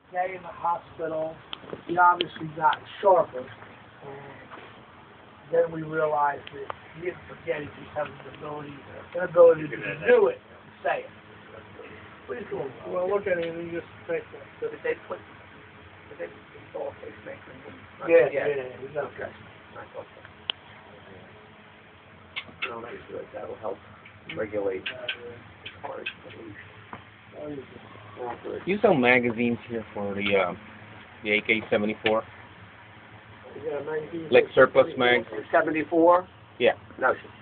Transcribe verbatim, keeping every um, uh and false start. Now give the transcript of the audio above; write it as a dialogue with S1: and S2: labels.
S1: day in the hospital, he obviously got sharper. And then we realized that he didn't forget, he just had the ability, an ability to do it, and say it. Please go.
S2: Well, look at it and you just think that.
S3: So did they put, did they install a pacemaker?
S1: Yeah, yeah, yeah, he's okay.
S3: I thought so. No, that's good. That'll help regulate heart. Oh, good.
S4: You sell magazines here for the uh, the A K seventy-four,
S2: You got a nineteen.
S4: like surplus mags.
S3: seventy-four?
S4: Yeah.
S3: No,